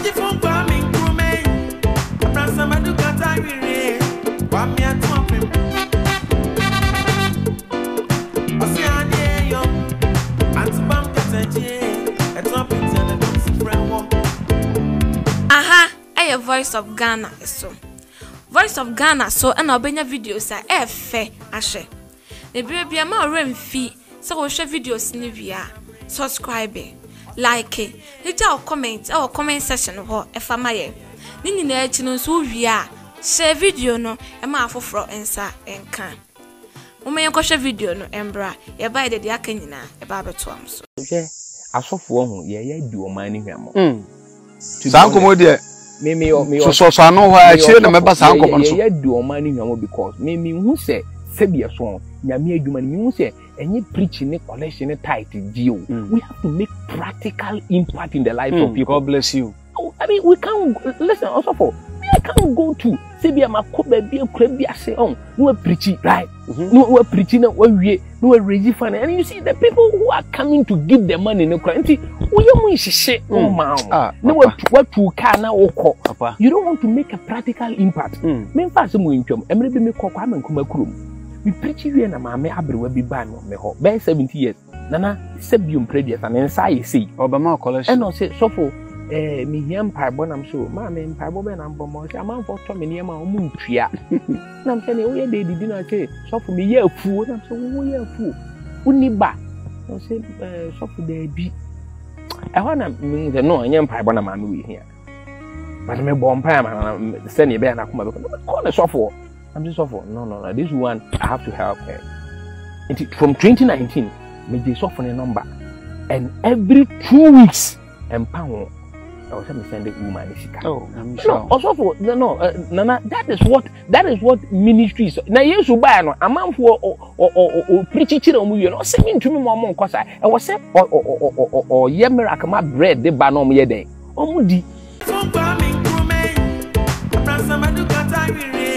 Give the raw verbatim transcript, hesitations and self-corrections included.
Aha, a voice of Ghana so. Voice of Ghana so and obenya videos a efe ahwe. The baby ama remfi so wo hwe videos ni via. Subscribe, like, hit our comment or comment section ho efa maye. Ni nyina achi no so via. Share video no e ma afoforo ensa enka. Mama ye kwhwe video no embra ye ba de de aka nyina e ba beto am so. Hwe asofo ho ye ye di o man ni hwamo. Mm. Sankomo de me me me so so so no ho a chire na meba sankomo so. Ye di o man ni hwamo because me me hu se sebia so nyame adwuma ni me hu se any preaching ni collection ni tight deal. We have to make practical impact in the life mm. of people. God bless you. I mean, we can't listen also for I can't go to Sebia Makobe be a crabby say on no preaching, right? No we're preaching we no raising fund. And you see the people who are coming to give the money no currency, we shit oh man. No what to can now or you don't want to make a practical impact. Men fast some income, and maybe make a come and come a crew. We preach you and a mamma abri be ban me ho by seventy years. Nana Sebium previous and inside see Obama collection and I say so for eh me hiam parbo nam so ma me parbo be nam bomo se amanfo to me niam a omu ntwia nam se ne wo ye dey didi na che so for me ye afu nam se wo ye afu uni ba no se eh so for dey bi e ho na me the no hiam parbo na ma me we hia but me bom pa ma se ne be na kuma be ko na so for I'm so for no no no this one I have to help her. It, from twenty nineteen me dey so for the number and every two weeks empower I was sending woman. Oh, I'm sure. No, also for no, no, uh, Nana. That is what that is what ministry is. Now you should buy no. A man for or or or or preaching children. You know, sending to me more more cause I I was say or or or or or or yeah miracle my bread the ban on me there. Omudi.